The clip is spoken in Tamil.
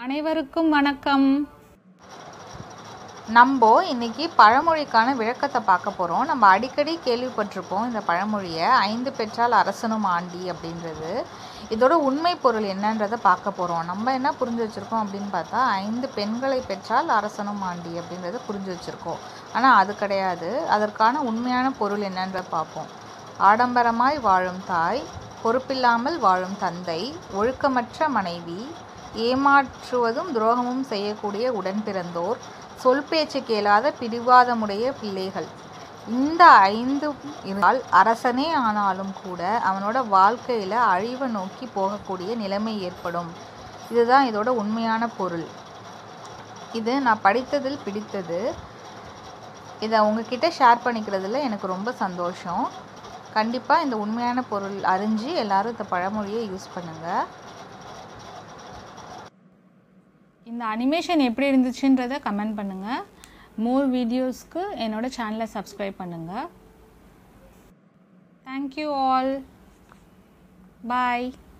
அனைவருக்கும் வணக்கம். நம்ம இன்னைக்கு பழமொழிக்கான விளக்கத்தை பார்க்க போகிறோம். நம்ம அடிக்கடி கேள்விப்பட்டிருப்போம் இந்த பழமொழியை, 5 பெற்றால் அரசனும் ஆண்டி அப்படின்றது. இதோட உண்மை பொருள் என்னன்றதை பார்க்க போகிறோம். நம்ம என்ன புரிஞ்சு வச்சுருக்கோம் அப்படின்னு பார்த்தா, 5 பெண்களை பெற்றால் அரசனும் ஆண்டி அப்படின்றத புரிஞ்சு வச்சுருக்கோம். ஆனால் அது கிடையாது. அதற்கான உண்மையான பொருள் என்னன்றதை பார்ப்போம். ஆடம்பரமாய் வாழும் தாய், பொறுப்பில்லாமல் வாழும் தந்தை, ஒழுக்கமற்ற மனைவி, ஏமாற்றுவதும் துரோகமும் செய்யக்கூடிய உடன் பிறந்தோர், சொல் பேச்சு கேளாத பிடிவாதமுடைய பிள்ளைகள். இந்த 5 இருந்தால் அரசனே ஆனாலும் கூட அவனோட வாழ்க்கையில் அழிவை நோக்கி போகக்கூடிய நிலைமை ஏற்படும். இதுதான் இதோட உண்மையான பொருள். இது நான் படித்ததில் பிடித்தது. இதை உங்ககிட்ட ஷேர் பண்ணிக்கிறதுல எனக்கு ரொம்ப சந்தோஷம். கண்டிப்பாக இந்த உண்மையான பொருள் அறிஞ்சு எல்லாரும் இந்த பழமொழியை யூஸ் பண்ணுங்கள். இந்த அனிமேஷன் எப்படி இருந்துச்சுன்றதை கமெண்ட் பண்ணுங்கள். மோர் வீடியோஸ்க்கு என்னோட சேனலை சப்ஸ்கிரைப் பண்ணுங்கள். Thank you all. பாய்.